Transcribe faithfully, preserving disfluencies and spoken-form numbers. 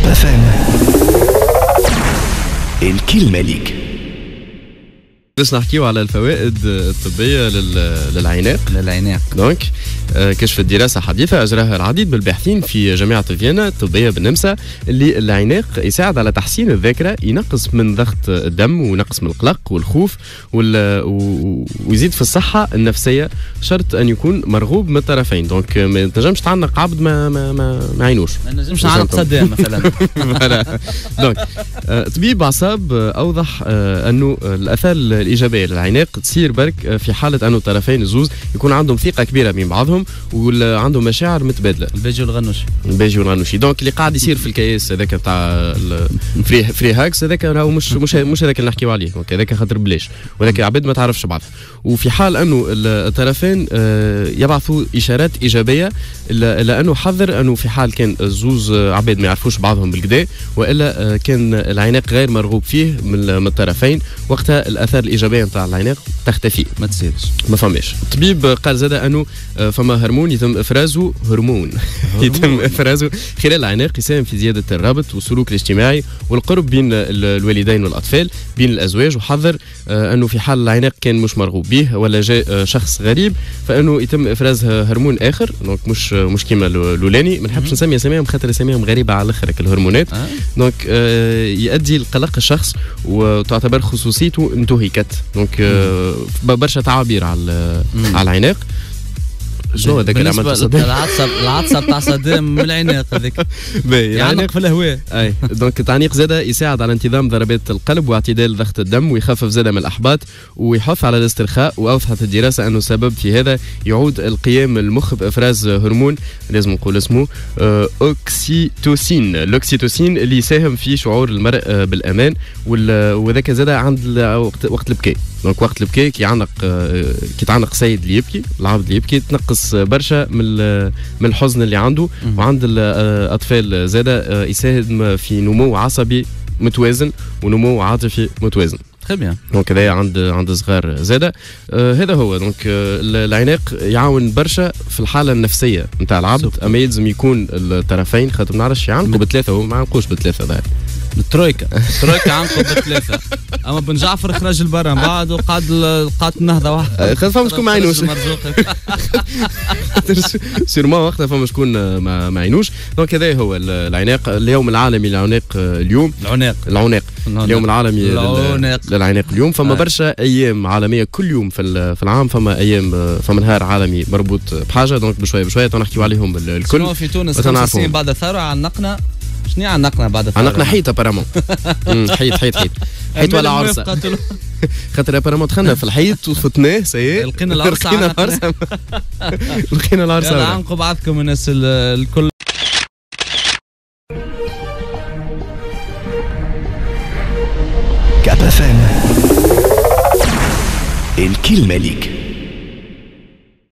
اف ام الكلمة ليك. باش نحكيو على الفوائد الطبية للعناق. للعناق دونك كشف الدراسة حديثة أجراها العديد من الباحثين في جامعة فيينا الطبية بالنمسا اللي العناق يساعد على تحسين الذاكرة، ينقص من ضغط الدم وينقص من القلق والخوف ويزيد في الصحة النفسية، شرط أن يكون مرغوب من الطرفين. دونك ما تنجمش تعلق عبد ما ما ما, ما عينوش، ما نجمش نعلق صدام مثلا. دونك طبيب أعصاب أوضح أنه الآثار الإيجابية للعناق تصير برك في حالة أنه الطرفين الزوز يكون عندهم ثقة كبيرة بين بعضهم وعندهم مشاعر متبادلة. الباجي والغنوشي الباجي والغنوشي دونك اللي قاعد يصير في الكياس هذاك تاع فري فري هاكس هذاك راهو مش مش مش هذاك اللي نحكيو عليه. دونك هذاك خاطر بلاش، وهذاك عباد ما تعرفش بعض. وفي حال أنه الطرفين يبعثوا إشارات إيجابية، إلا أنه حذر أنه في حال كان الزوز عباد ما يعرفوش بعضهم بالكدا وإلا كان العناق غير مرغوب فيه من الطرفين، وقتها الآثار الإيجابية نتاع العناق تختفي، ما تصيرش، ما فماش. الطبيب قال زاد أنه فما هرمون يتم إفرازه هرمون يتم إفرازه خلال العناق يساهم في زيادة الرابط والسلوك الاجتماعي والقرب بين الوالدين والأطفال، بين الأزواج. وحذر أنه في حال العناق كان مش مرغوب به ولا جاء شخص غريب فإنه يتم إفراز هرمون آخر، دونك مش مش كيما الأولاني. ما نحبش نسمي أساميهم خاطر أساميهم غريبة على الآخر الهرمونات. أه؟ دونك آه يؤدي لقلق الشخص وتعتبر خصوصيته انتهكت. دونك آه برشا تعابير على على العناق. شنو هذاك اللي عملته صدام؟ العطسه العطسه بتاع صدام من العناق هذاك يعنق في الهواء. اي دونك التعنيق زاده يساعد على انتظام ضربات القلب واعتدال ضغط الدم ويخفف زاده من الاحباط ويحث على الاسترخاء. واوضحت الدراسه انه السبب في هذا يعود القيام المخ بافراز هرمون لازم نقول اسمه اوكسيتوسين. الاوكسيتوسين اللي يساهم في شعور المرء بالامان، وذاك زاده عند وقت البكاء. دونك وقت البكاء كي يعنق كي تعلق سيد اللي يبكي، العبد اللي يبكي، تنقص برشا من من الحزن اللي عنده. وعند الاطفال زاده يساهم في نمو عصبي متوازن ونمو عاطفي متوازن. تري دونك هذا عند عند صغار زاده. آه هذا هو. دونك آه العناق يعاون برشا في الحاله النفسيه نتاع العبد، اما يلزم يكون الطرفين خاطر ما نعرفش يعنقوا بثلاثه، ما يعنقوش بثلاثه ظاهر. الترويكا الترويكا عنقوا بثلاثه، اما بن جعفر خرج لبرا من بعد وقعد قعدت النهضه واحده. خاطر فما شكون ما عينوش سيرمون وقتها فما شكون ما عينوش. دونك هذا هو العناق. اليوم العالمي للعناق اليوم. العناق العناق اليوم العالمي للعناق اليوم. فما برشا ايام عالميه كل يوم في في العام. فما ايام فما نهار عالمي مربوط بحاجه. دونك بشويه بشويه تنحكيو عليهم الكل. شنو في تونس خمس سنين بعد الثوره عنقنا شنو عنقنا بعد الثوره؟ عنقنا حيط ابارامون. حيط حيط حيط حيط ولا عرسه. خاطر ابارامون دخلنا في الحيط وفتناه سي لقينا العرسه لقينا العرسه لقينا العرسه. عنقوا بعضكم الناس الكل. كاب اف ام الكلمة ليك.